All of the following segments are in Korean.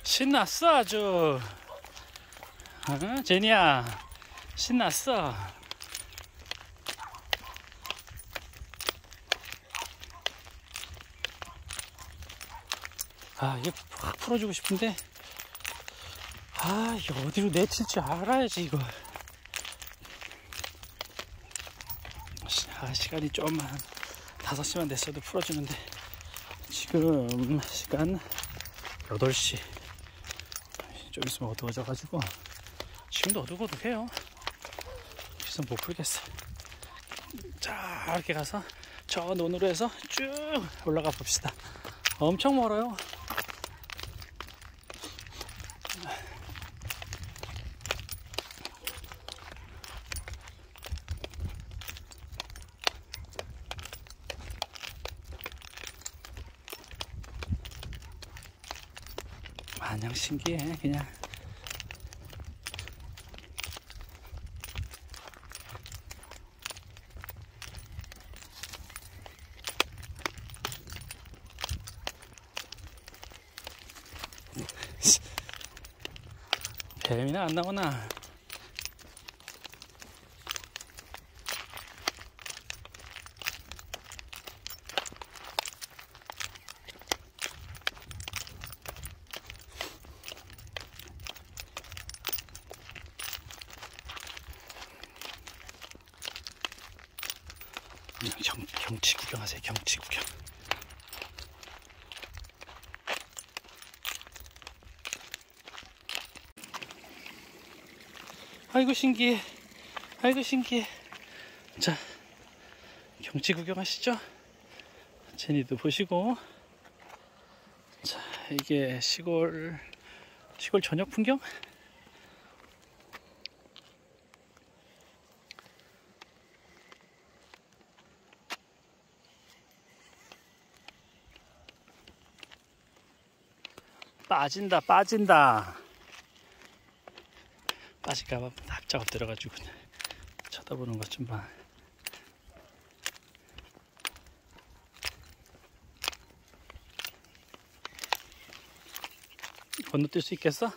신났어 아주. 제니야 신났어. 이거 확 풀어주고 싶은데 이거 어디로 내칠 줄 알아야지 이거. 시간이 좀만 5시만 됐어도 풀어주는데 지금 시간 8시. 좀 있으면 어두워져 가지고 지금도 어둑어둑해요. 그래서 못 풀겠어. 자, 이렇게 가서 저 논으로 해서 쭉 올라가 봅시다. 엄청 멀어요. 마냥 신기해 그냥. 뱀이나 안 나오나? 경치 구경하세요. 경치 구경. 아이고 신기해. 아이고 신기해. 자, 경치 구경하시죠. 제니도 보시고. 자, 이게 시골 저녁 풍경. 빠진다. 빠질까봐 납작 엎드려가지고 쳐다보는 것 좀 봐. 건너뛸 수 있겠어?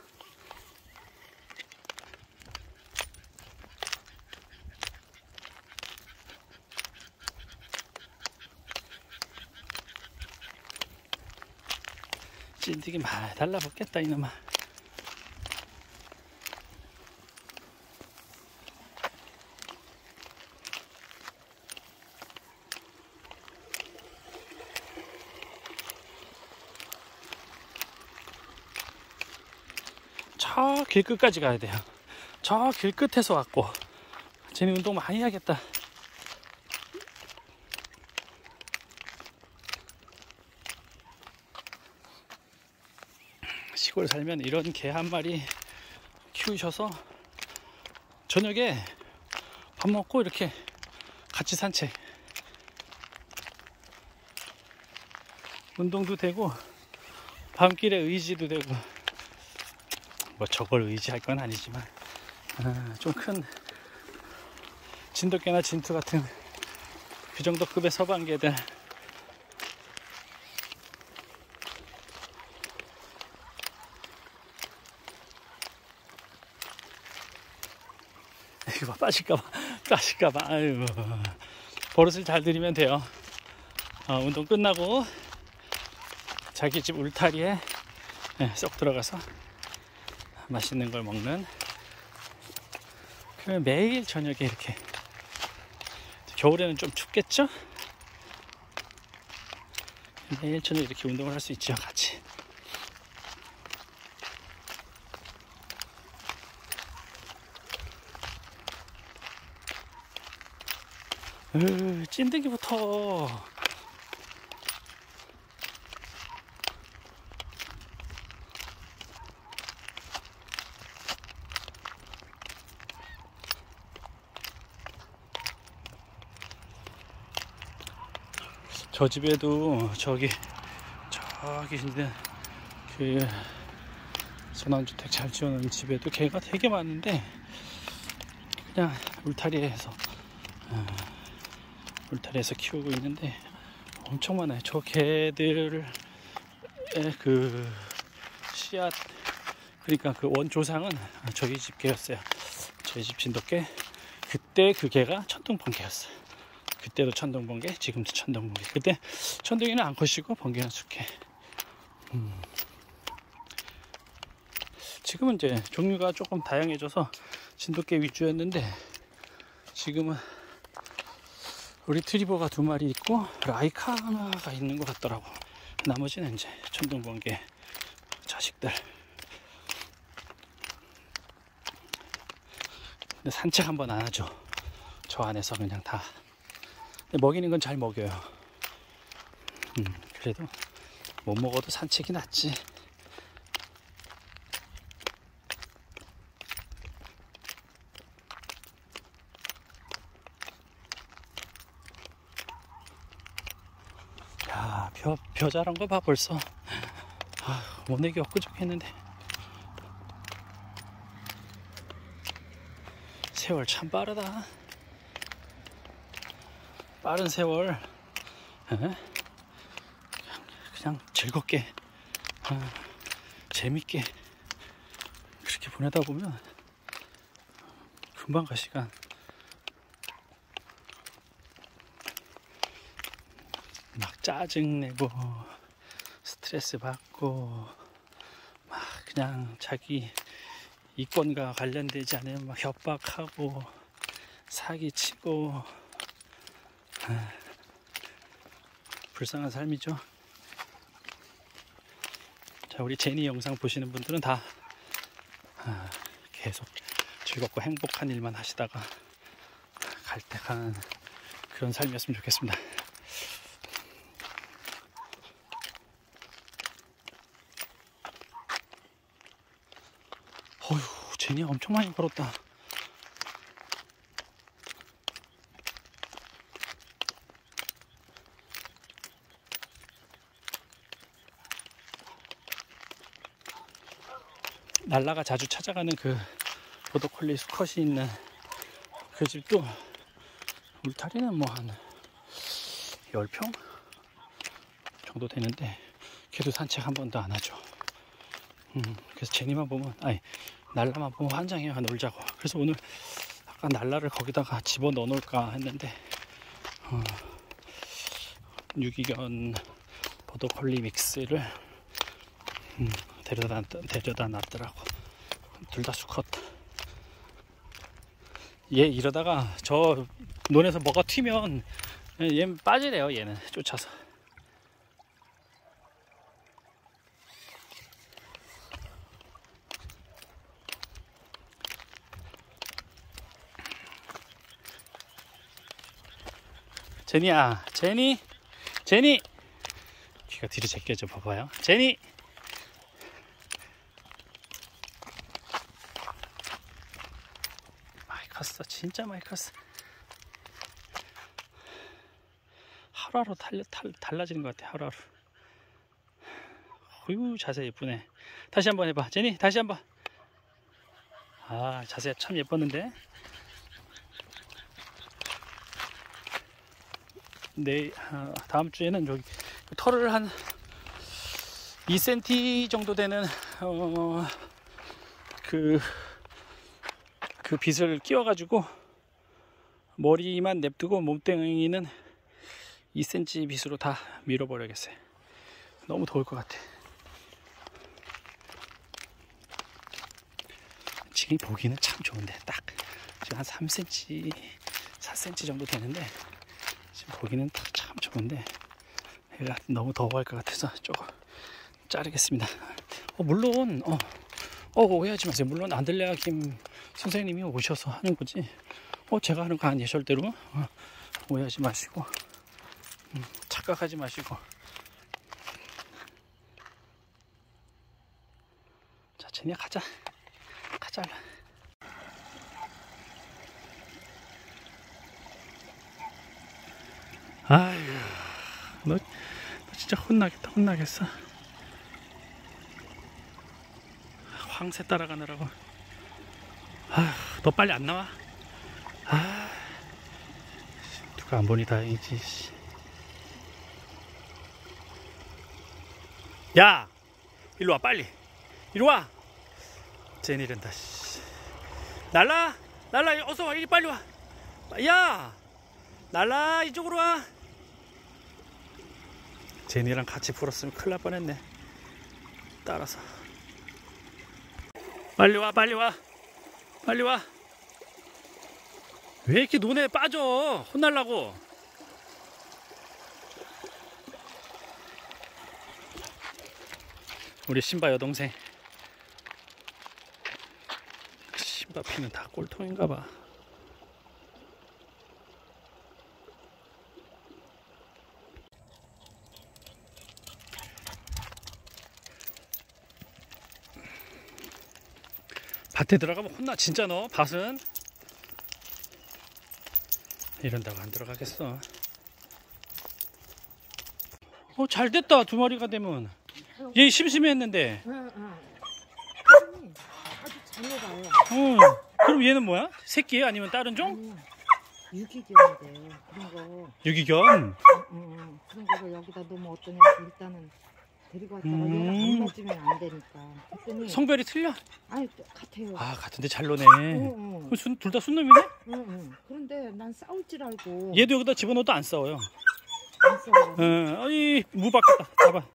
찐득이 많이 달라붙겠다 이놈아. 저 길 끝까지 가야 돼요. 저 길 끝에서 왔고. 쟤네 운동 많이 해야겠다. 시골 살면 이런 개 한 마리 키우셔서 저녁에 밥 먹고 이렇게 같이 산책, 운동도 되고 밤길에 의지도 되고. 뭐 저걸 의지할 건 아니지만 좀 큰 진돗개나 진투 같은 그 정도 급의 서방개들 이거 빠질까봐 아유, 버릇을 잘 들이면 돼요. 운동 끝나고 자기 집 울타리에 쏙 들어가서 맛있는 걸 먹는. 그러면 매일 저녁에 이렇게, 겨울에는 좀 춥겠죠? 매일 저녁에 이렇게 운동을 할 수 있죠, 같이. 찐득이부터. 저 집에도 저기 있는 그 전원주택 잘 지어놓은 집에도 개가 되게 많은데 그냥 울타리에서 키우고 있는데 엄청 많아요. 저 개들의 그 씨앗 그러니까 그 원조상은 저희 집 개였어요. 저희 집 진돗개. 그때 그 개가 천둥번개였어요. 그때도 천둥번개, 지금도 천둥번개. 그때 천둥이는 암컷이고 번개는 숙개. 지금은 이제 종류가 조금 다양해져서 진돗개 위주였는데, 지금은 리트리버가 2마리 있고 라이카 하나가 있는 것 같더라고. 나머지는 이제 천둥번개 자식들. 근데 산책 한번 안 하죠. 저 안에서 그냥 다. 근데 먹이는 건 잘 먹여요. 그래도 못 먹어도 산책이 낫지. 야, 벼 자란 거 봐 벌써. 모내기 엊그저께 했는데. 세월 참 빠르다. 빠른 세월. 그냥 즐겁게, 재밌게 그렇게 보내다 보면 금방 가 시간. 막 짜증내고 스트레스 받고 막 그냥 자기 이권과 관련되지 않으면 막 협박하고 사기치고, 불쌍한 삶이죠. 자, 우리 제니 영상 보시는 분들은 다 계속 즐겁고 행복한 일만 하시다가 갈 때 가는 그런 삶이었으면 좋겠습니다. 어휴, 제니 엄청 많이 걸었다. 날라가 자주 찾아가는 그 보더콜리 수컷이 있는 그 집도 울타리는 뭐 한 10평 정도 되는데 걔도 산책 한 번도 안 하죠. 그래서 제니만 보면, 날라만 보면 환장해요. 놀자고. 그래서 오늘 아까 날라를 거기다가 집어 넣어 놓을까 했는데 유기견 보더콜리 믹스를 데려다 놨더라고. 둘 다 수컷. 얘 이러다가 저 논에서 뭐가 튀면 얘는 빠지래요. 얘는 쫓아서. 제니야, 제니 귀가 뒤로 제껴져. 봐봐요. 제니. 많이 컸어. 진짜 많이 컸어. 하루하루 달라지는 것 같아. 하루하루. 어휴, 자세 예쁘네. 다시 한번 해봐. 제니, 다시 한번. 자세 참 예뻤는데. 다음 주에는 여기 털을 한 2cm 정도 되는 그 빗을 끼워가지고 머리만 냅두고 몸뚱이는 2cm 빗으로 다 밀어버려야겠어요. 너무 더울 것 같아. 지금 보기는 참 좋은데 딱 지금 한 3cm 4cm 정도 되는데 지금 보기는 딱 참 좋은데 얘가 너무 더워할 것 같아서 조금 자르겠습니다. 물론 오해하지 마세요. 물론 안들레아 김 선생님이 오셔서 하는 거지 제가 하는 거 아니에요. 절대로 오해하지 마시고 착각하지 마시고. 자, 제니야 가자. 아유, 너 진짜 혼나겠어. 황새 따라가느라고. 너 빨리 안 나와? 누가 안 보니 다행이지. 야, 일로 와, 빨리. 이리 와. 쟤니랜다. 날라 날라 어서 와. 이리 빨리 와. 야 날라 이쪽으로 와. 제니랑 같이 불었으면 큰일 날 뻔했네. 따라서 빨리 와 빨리 와 빨리 와. 왜 이렇게 논에 빠져? 혼날라고. 우리 신바 여동생. 신바 피는 다 꼴통인가봐. 밭에 들어가면 혼나 진짜. 너 밭은 이런다고 안 들어가겠어. 잘됐다. 두 마리가 되면 얘 심심해했는데. 아주 잘 먹어요. 그럼 얘는 뭐야? 새끼야? 아니면 다른 종? 유기견인데 그런 거. 유기견? 그런 거를 여기다 놓으면 어떠냐. 일단은 데리고 왔다가 얘랑 안 맞으면 안 되니까. 그랬더니 성별이 틀려? 아니 같아요. 아 같은데 잘 노네. 응. 둘 다 순놈이네? 응. 그런데 난 싸울 줄 알고 얘도 여기다 집어넣어도 안 싸워요. 안 싸워. 아니 무박 같다. 잡아.